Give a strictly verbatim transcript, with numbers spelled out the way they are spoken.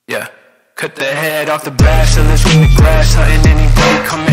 Yeah. Cut the head off the back, so let's win the grass. Hunting anybody come